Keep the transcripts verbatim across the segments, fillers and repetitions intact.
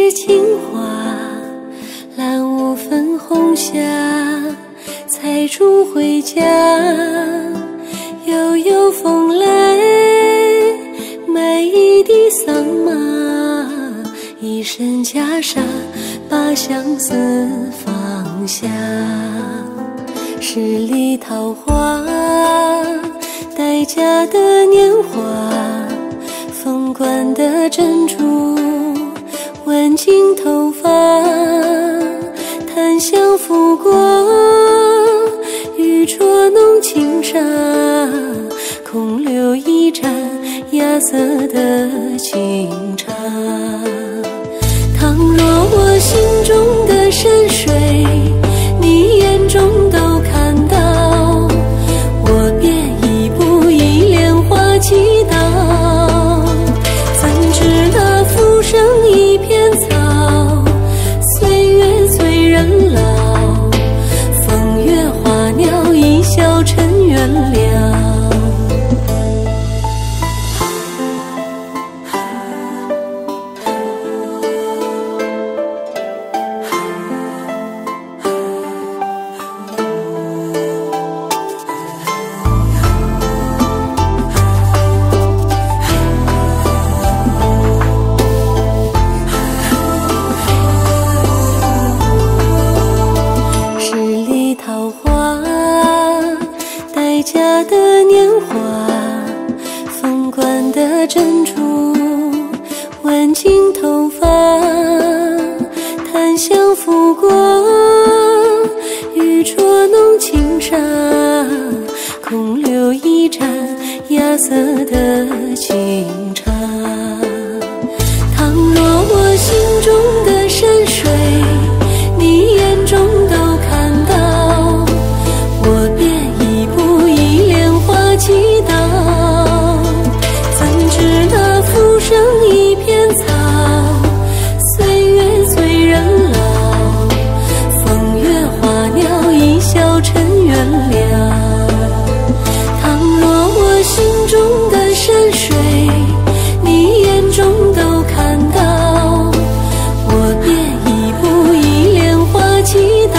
是情花，蓝雾粉红霞，采竹回家。悠悠风来，买一地桑麻，一身袈裟，把相思放下。十里桃花，待嫁的年华，凤冠的珍珠，挽进头发，檀香拂过，玉镯弄轻纱，空留一盏芽色的清茶。倘若我心中的山水，你眼中都看到，我便一步一莲花祈祷。怎知那浮生一片草，岁月催人老，风月花鸟一笑尘缘了。家的年华，凤冠的珍珠，挽进头发，檀香拂过，玉镯弄轻纱，空留一盏芽色的清茶。倘若我心中的山水，你眼中都看到，我便祈祷。怎知那浮生一片草，岁月催人老，风月花鸟一笑尘缘了。倘若我心中的山水，你眼中都看到，我便一步一莲花祈祷。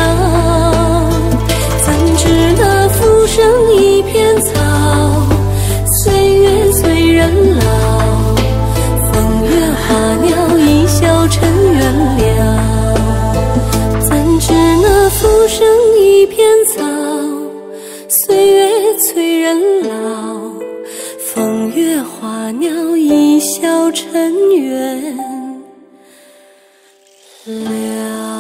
怎知那浮生一片草，岁月催人老，风月花鸟一笑尘缘了。怎知那浮生一片草，岁月催人老，风月花鸟一笑尘缘了。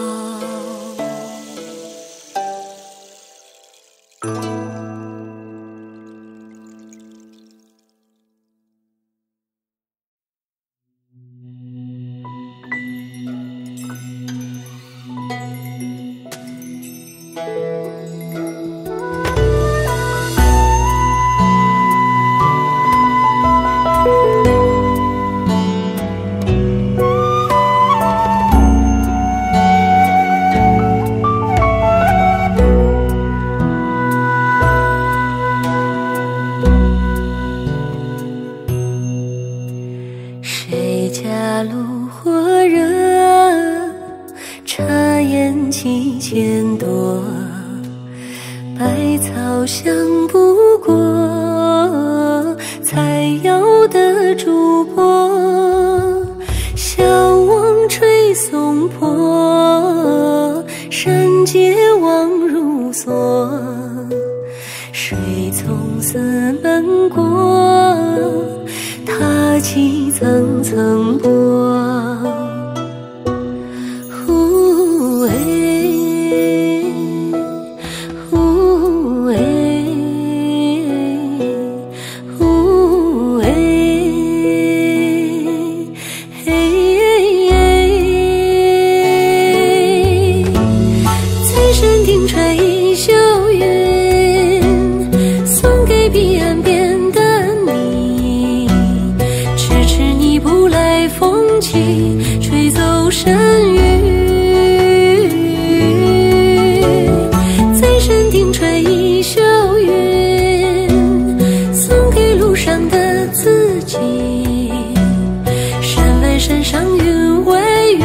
谁家炉火热，茶烟几千朵，百草香不过采药的竹柏。小望吹松坡，山街望如梭，水从寺门过，踏起层层波。呼哎呼哎呼哎嘿哎，在山顶吹秀云，送给彼岸边的你。迟迟你不来，风起吹走山雨。在山顶吹秀云，送给路上的自己。山外山上云为云。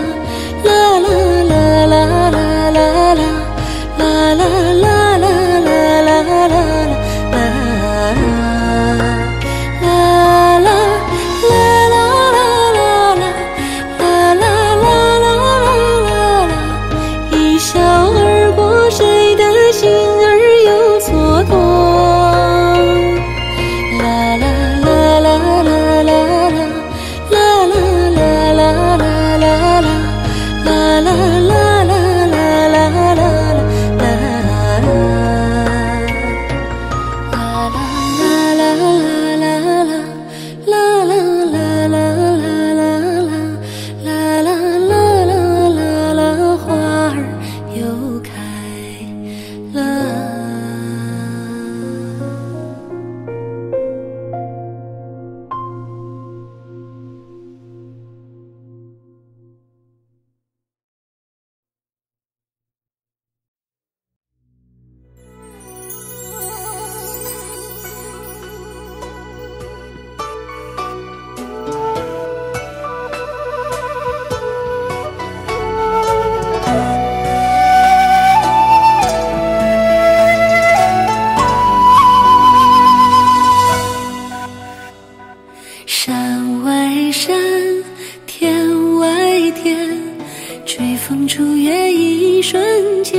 天，吹风初月一瞬间。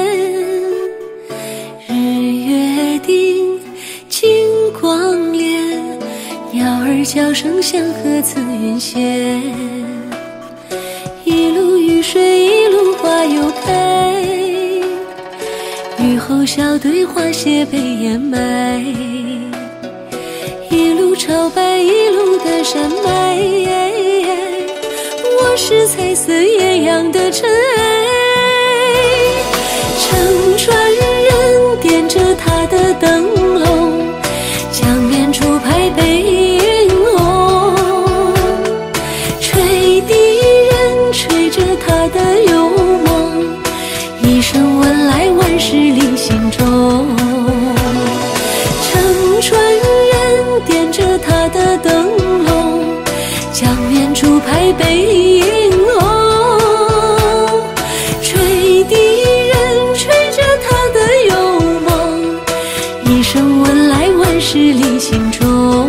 日月定，金光敛，鸟儿叫声响和慈云闲。一路雨水，一路花又开，雨后小队花谢被掩埋。一路朝拜，一路的山脉，我是彩色艳阳的尘埃。乘船人点着他的灯笼，江面竹排背云红。吹笛人吹着他的幽梦，一声问来万事离心中。乘船人点着他的灯笼，江面竹排背云红。吹笛人吹着他的幽梦，一声问来万事离心中。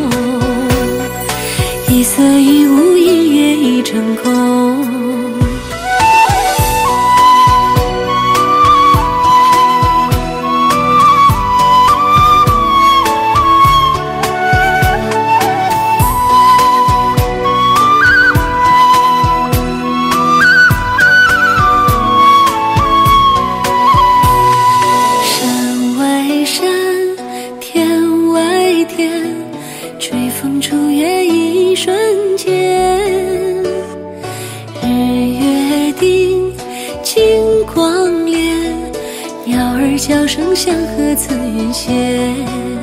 一色一无，一月一成空。叫声响和慈云闲。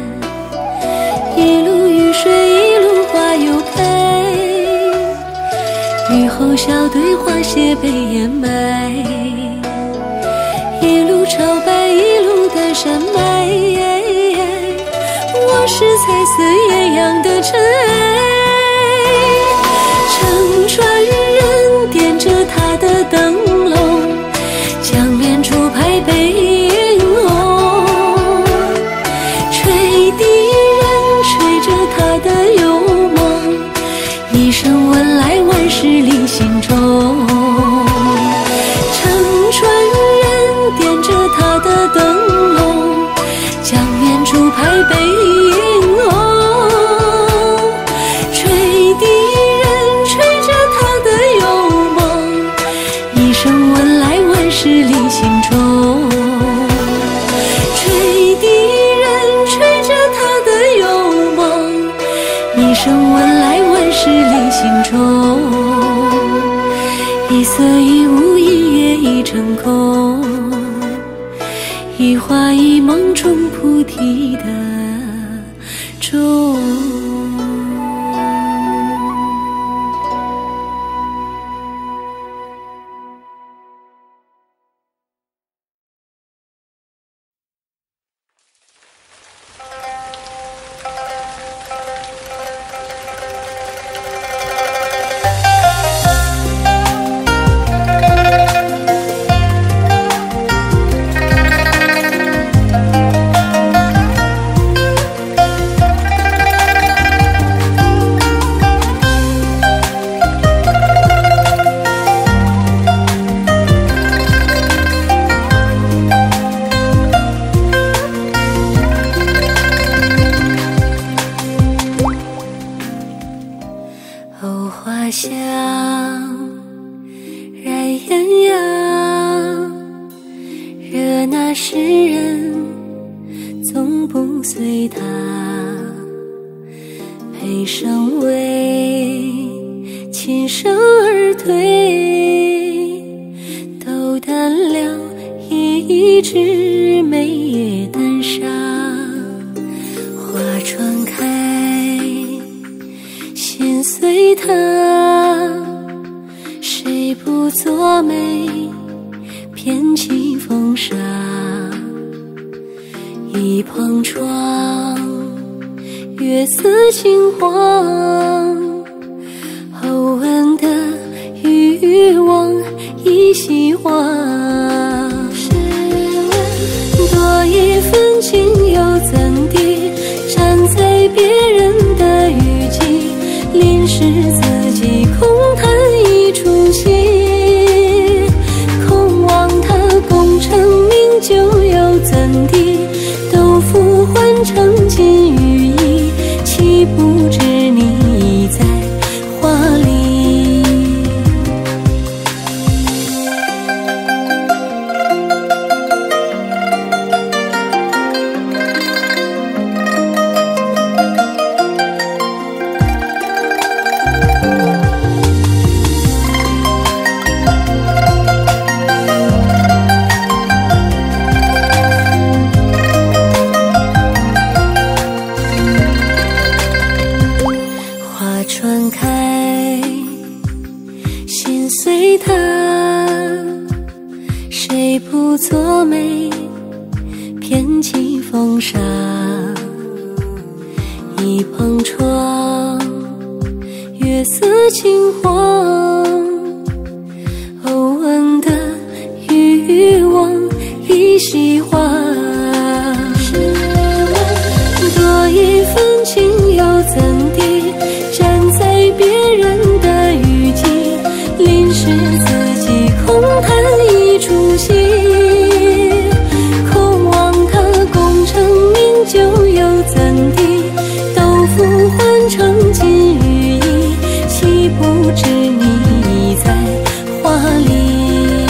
一路雨水，一路花又开，雨后小队花谢被掩埋。一路朝拜，一路的山脉，我是彩色艳阳的尘埃。乘船人点着他的灯笼，江面竹排背云红。吹笛人吹着他的幽梦，一声问来万事离心中。乘船人点着他的灯笼，江面竹排背云红。吹笛人吹着他的幽梦，一声问来万事离心中。吹笛人吹着他的幽梦，一声问来万事离心中。一色一无，一月一成空，一花一梦中菩提的种。香燃艳阳，惹那诗人总不随他，悲伤为琴声而退，斗胆了一枝梅叶淡纱，花船开心随他，谁不作美偏起风沙，一旁窗月色金黄，后闻的渔网一席话，试问多一份情又怎地，站在别人的雨季，淋湿自己空谈一出戏。 心碎他，谁不作美，偏起风沙。一捧窗，月色金黄，偶闻的欲望一席话。多一份情又怎地，站在别人的雨季，淋湿自己空谈一出戏。空望他功成名就又怎地，都付换成金羽翼，岂不知你在画里。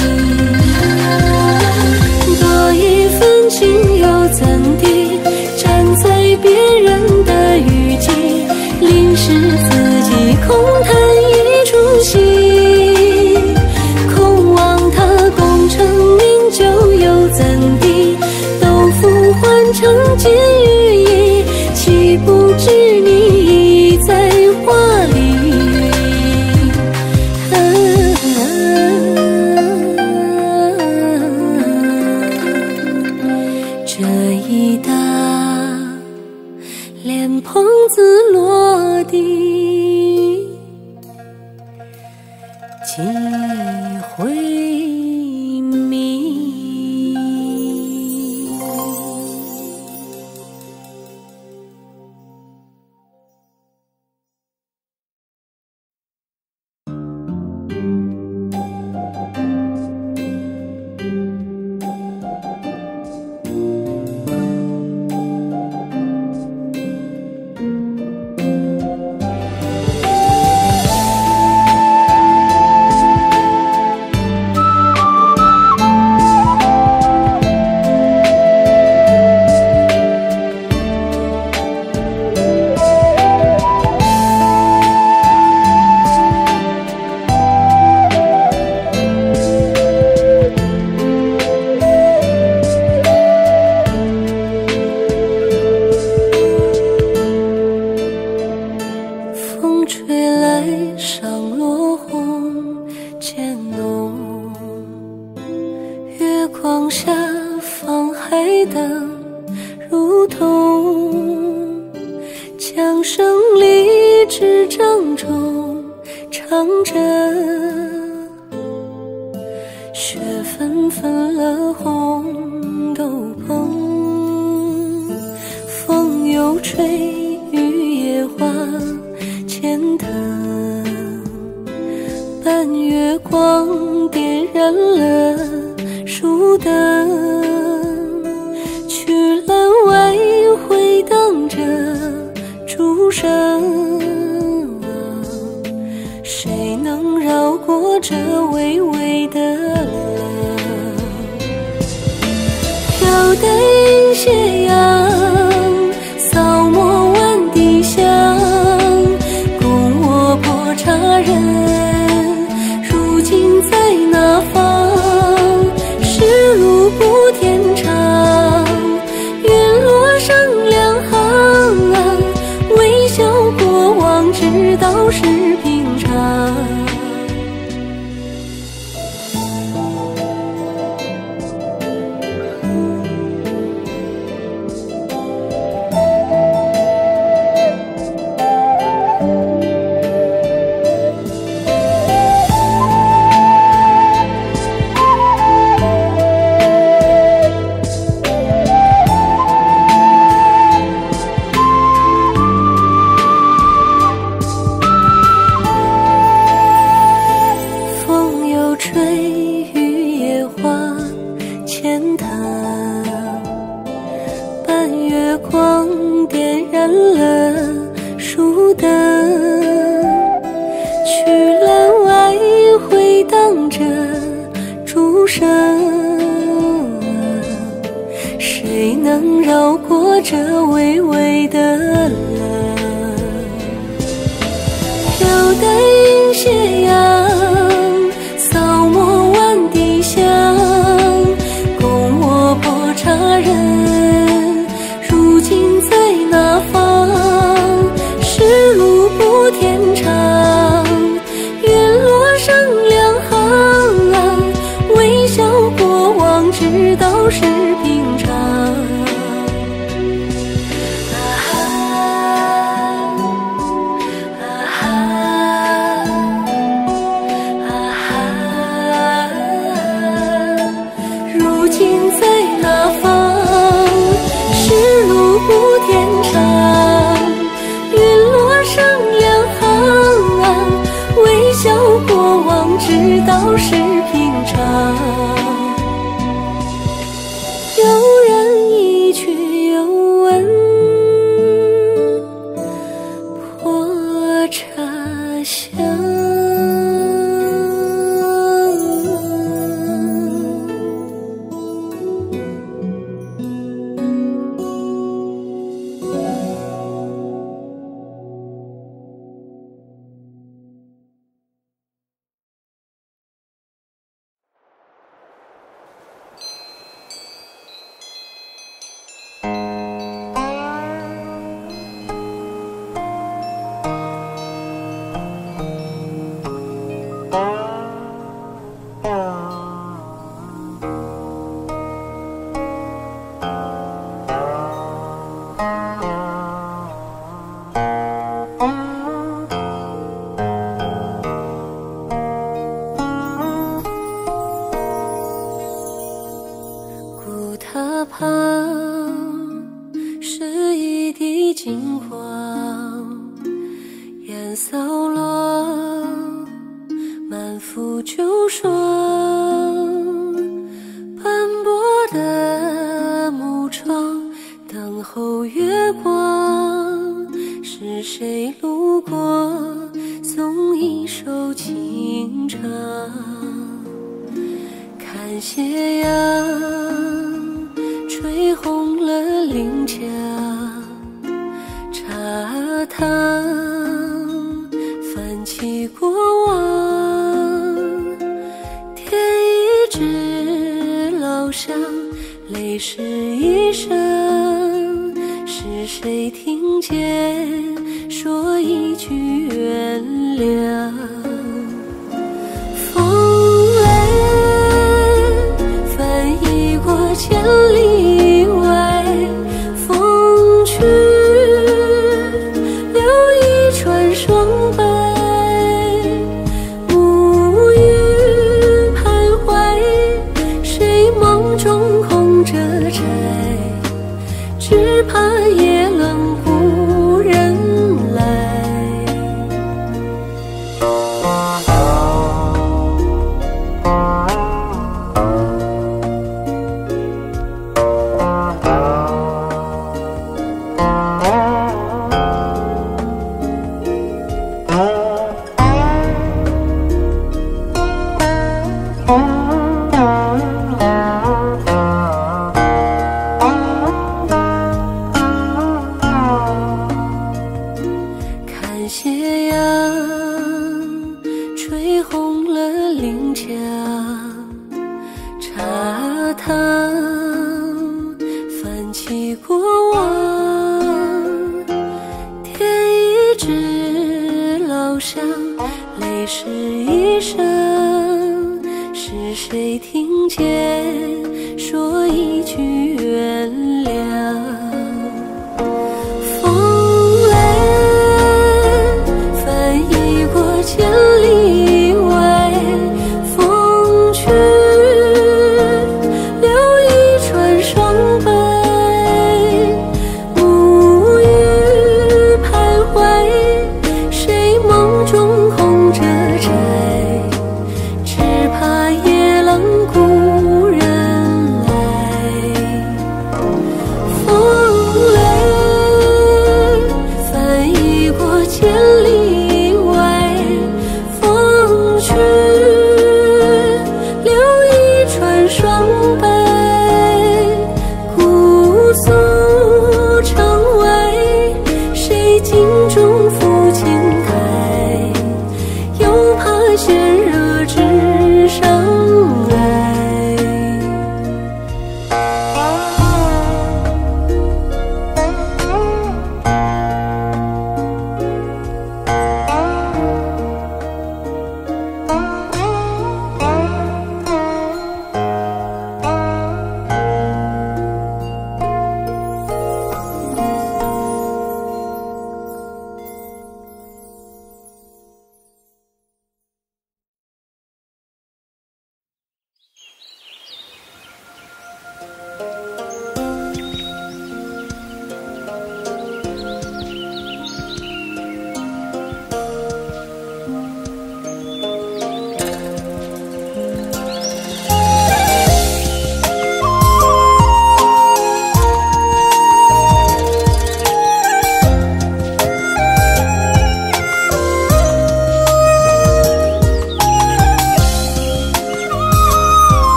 多一份情又怎地，站在别人的雨季，淋湿自己空谈一出戏。空望他功成名就又怎地，都付换成金羽翼，岂不知你已在画里。啊这一打莲蓬子落地，几回迷。是路不天长，月落山道是平常。知道是平常，有人一去又问，破茶香。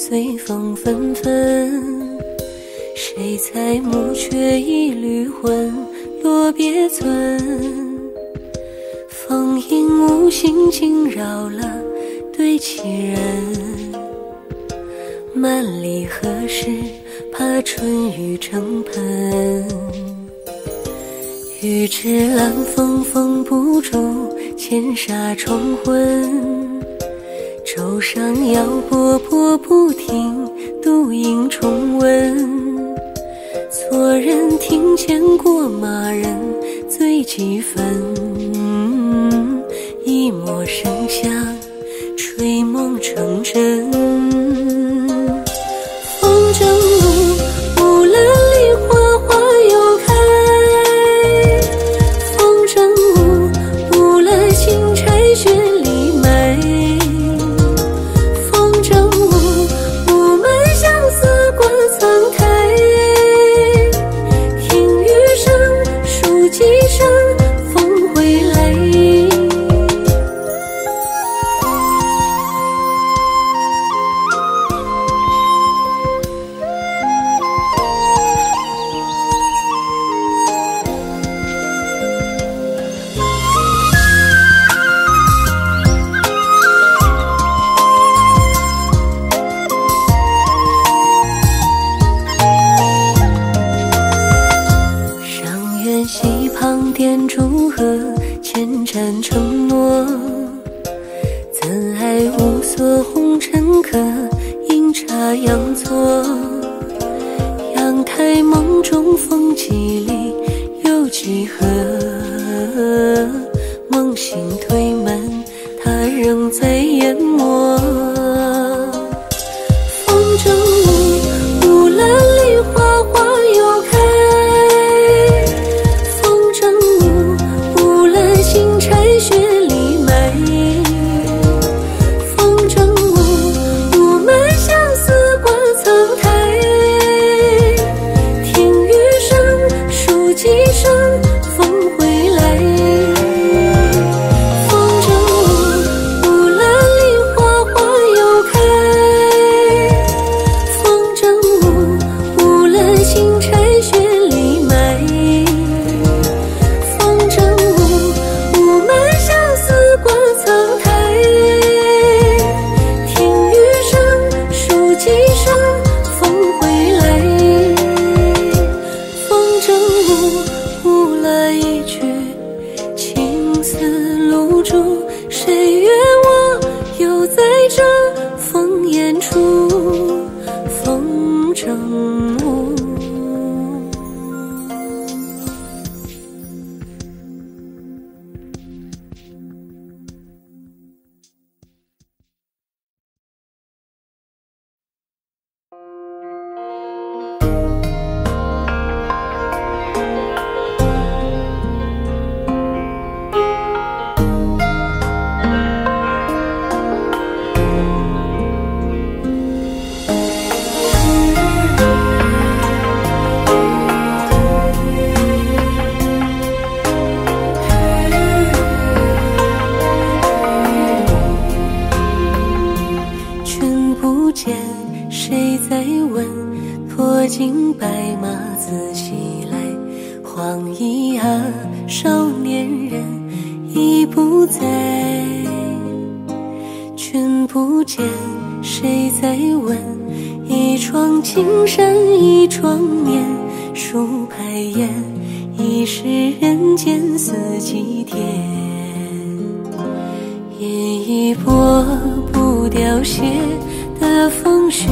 随风纷纷，谁裁木却一缕魂，落别村。风影无心惊扰了对棋人，万里何时怕春雨成盆。欲知兰风封不住千纱重昏，舟上摇波波不停，独影重温。错人听见过马人醉几分，一抹生香吹梦成真。风筝舞，乌兰里花花又开，风筝舞，乌兰新柴雪里埋，风筝舞，我们相思挂苍苔，听雨声，数几声，风回来。溪旁点烛荷，千盏承诺，怎爱无所红尘客，阴差阳错。阳台梦中风几里有几何，梦醒推门，他仍在淹没。风筝舞，乌兰里花花又开，新柴雪里埋，风筝舞，我们相思挂苍苔，听雨声，数几声，风回来。风筝舞，乌兰里花花又开，风筝舞，乌兰新柴雪里埋，风筝舞，我们相思挂苍苔，听雨声，数几声，风回来。风筝舞，舞了一曲青丝露珠，谁约我又在这烽烟处。风筝舞，谁在问？脱尽白马自西来，黄衣啊，少年人已不在。君不见，谁在问？一窗青山一窗面，数排烟，已是人间四季天。饮一波不凋谢的风雪，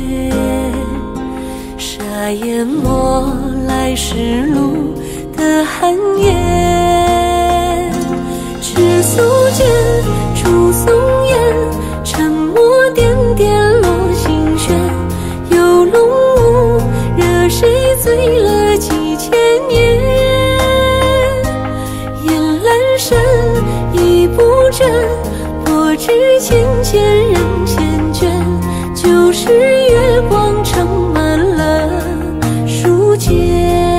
沙淹没来时路的寒夜。赤素间，烛松烟，沉默点点落心弦。游龙舞，惹谁醉了几千年？雁阑珊，一不振，我知千千人缱绻。就是月光盛满了书间。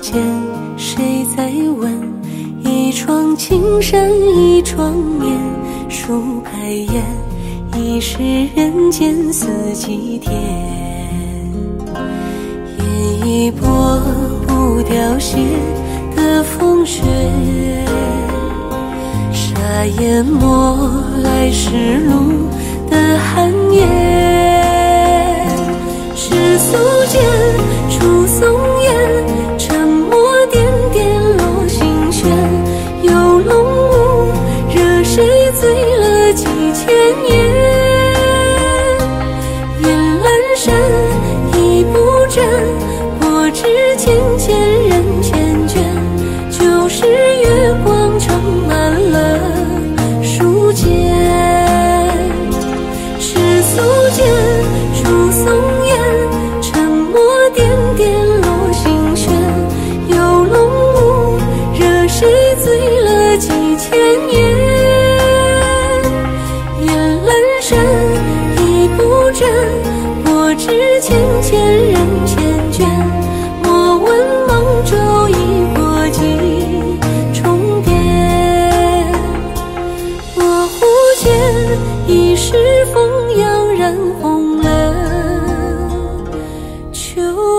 间，谁在问？一窗青山一窗烟，数排烟，已是人间四季天。烟一波不凋谢的风雪，沙淹没来时路的寒夜。世俗间出松烟，沉默点点落心弦。游龙舞，惹谁醉了几千年？烟阑珊一不沾，我知千千人缱绻。旧时月光盛满了书间，世俗间出松烟，沉默点点落心弦。游龙舞，惹谁醉了几千年？烟阑珊一不沾，我知千千人缱绻。莫问芒洲已过几重变，我忽见一世风扬染红了秋